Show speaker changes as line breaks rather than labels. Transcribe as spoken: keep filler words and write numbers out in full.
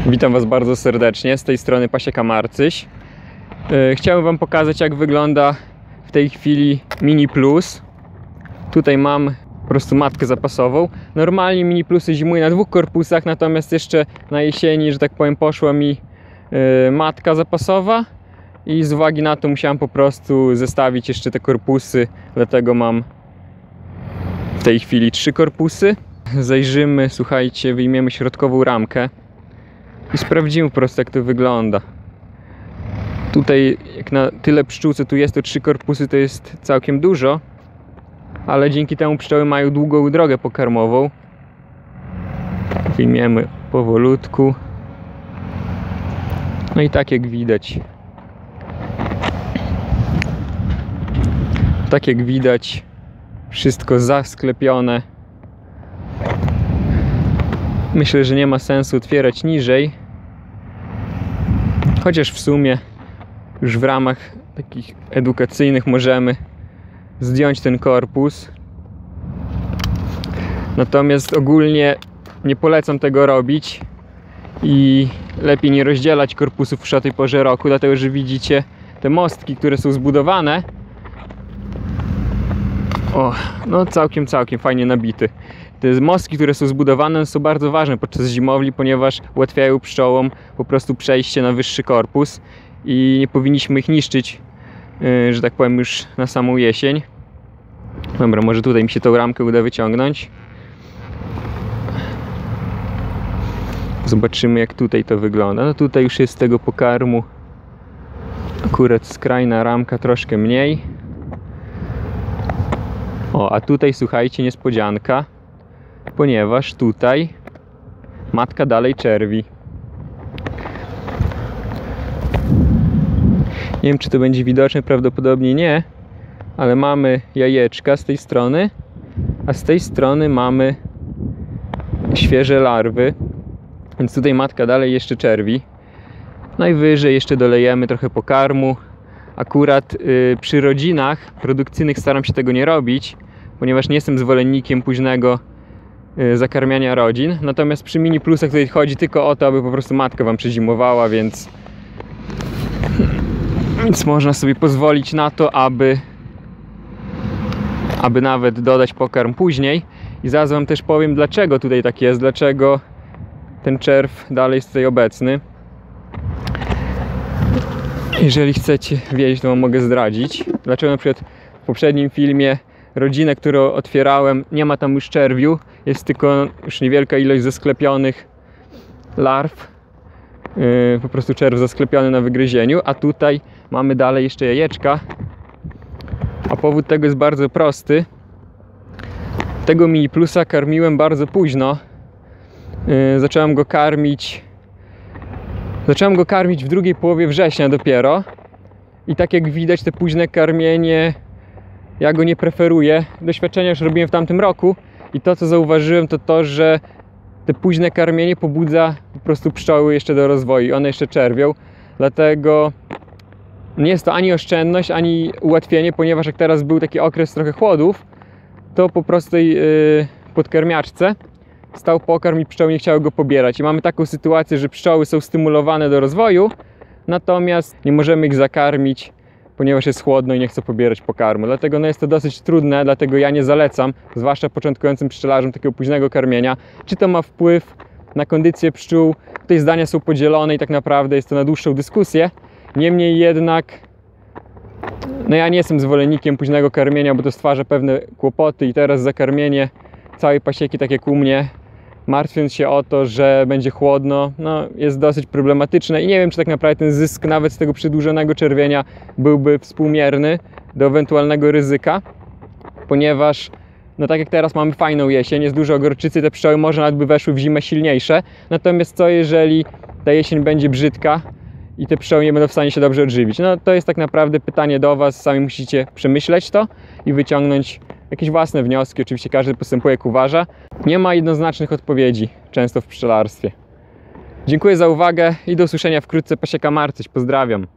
Witam Was bardzo serdecznie, z tej strony Pasieka Marcyś. Chciałem Wam pokazać, jak wygląda w tej chwili Mini Plus. Tutaj mam po prostu matkę zapasową. Normalnie Mini Plusy zimuje na dwóch korpusach, natomiast jeszcze na jesieni, że tak powiem, poszła mi matka zapasowa i z uwagi na to musiałem po prostu zestawić jeszcze te korpusy, dlatego mam w tej chwili trzy korpusy. Zajrzymy, słuchajcie, wyjmiemy środkową ramkę i sprawdzimy po prostu, jak to wygląda. Tutaj, jak na tyle pszczół, co tu jest, to trzy korpusy to jest całkiem dużo, ale dzięki temu pszczoły mają długą drogę pokarmową. Wyjmiemy powolutku. No i tak jak widać, tak jak widać, wszystko zasklepione. Myślę, że nie ma sensu otwierać niżej, chociaż w sumie już w ramach takich edukacyjnych możemy zdjąć ten korpus. Natomiast ogólnie nie polecam tego robić i lepiej nie rozdzielać korpusów w szatej porze roku, dlatego że widzicie te mostki, które są zbudowane. O, no całkiem, całkiem fajnie nabity. Te mostki, które są zbudowane, są bardzo ważne podczas zimowli, ponieważ ułatwiają pszczołom po prostu przejście na wyższy korpus i nie powinniśmy ich niszczyć, że tak powiem, już na samą jesień. Dobra, może tutaj mi się tą ramkę uda wyciągnąć. Zobaczymy, jak tutaj to wygląda. No tutaj już jest tego pokarmu akurat skrajna ramka, troszkę mniej. O, a tutaj słuchajcie, niespodzianka, ponieważ tutaj matka dalej czerwi. Nie wiem, czy to będzie widoczne, prawdopodobnie nie, ale mamy jajeczka z tej strony, a z tej strony mamy świeże larwy, więc tutaj matka dalej jeszcze czerwi. Najwyżej jeszcze dolejemy trochę pokarmu. Akurat y, przy rodzinach produkcyjnych staram się tego nie robić, ponieważ nie jestem zwolennikiem późnego y, zakarmiania rodzin. Natomiast przy Mini Plusach tutaj chodzi tylko o to, aby po prostu matka Wam przezimowała, więc, więc można sobie pozwolić na to, aby, aby nawet dodać pokarm później. I zaraz Wam też powiem, dlaczego tutaj tak jest, dlaczego ten czerw dalej jest tutaj obecny. Jeżeli chcecie wiedzieć, to Wam mogę zdradzić, dlaczego na przykład w poprzednim filmie rodzinę, którą otwierałem, nie ma tam już czerwiu, jest tylko już niewielka ilość zasklepionych larw, yy, po prostu czerw zasklepiony na wygryzieniu, a tutaj mamy dalej jeszcze jajeczka. A powód tego jest bardzo prosty. Tego Mini Plusa karmiłem bardzo późno. Yy, zacząłem go karmić Zacząłem go karmić w drugiej połowie września dopiero i tak jak widać, te późne karmienie, ja go nie preferuję. Doświadczenia już robiłem w tamtym roku i to, co zauważyłem, to to, że te późne karmienie pobudza po prostu pszczoły jeszcze do rozwoju, one jeszcze czerwią, dlatego nie jest to ani oszczędność, ani ułatwienie, ponieważ jak teraz był taki okres trochę chłodów, to po prostej yy, podkarmiaczce stał pokarm i pszczoły nie chciały go pobierać. I mamy taką sytuację, że pszczoły są stymulowane do rozwoju, natomiast nie możemy ich zakarmić, ponieważ jest chłodno i nie chcą pobierać pokarmu. Dlatego no jest to dosyć trudne, dlatego ja nie zalecam, zwłaszcza początkującym pszczelarzom, takiego późnego karmienia. Czy to ma wpływ na kondycję pszczół? Tutaj zdania są podzielone i tak naprawdę jest to na dłuższą dyskusję. Niemniej jednak no ja nie jestem zwolennikiem późnego karmienia, bo to stwarza pewne kłopoty i teraz zakarmienie całej pasieki, tak jak u mnie, martwiąc się o to, że będzie chłodno, no jest dosyć problematyczne i nie wiem, czy tak naprawdę ten zysk nawet z tego przedłużonego czerwienia byłby współmierny do ewentualnego ryzyka, ponieważ no tak jak teraz mamy fajną jesień, jest dużo gorczycy, te pszczoły może nawet by weszły w zimę silniejsze, natomiast co jeżeli ta jesień będzie brzydka i te pszczoły nie będą w stanie się dobrze odżywić? No to jest tak naprawdę pytanie do Was, sami musicie przemyśleć to i wyciągnąć jakieś własne wnioski. Oczywiście każdy postępuje jak uważa. Nie ma jednoznacznych odpowiedzi często w pszczelarstwie. Dziękuję za uwagę i do usłyszenia wkrótce. Pasieka Marcyś, pozdrawiam.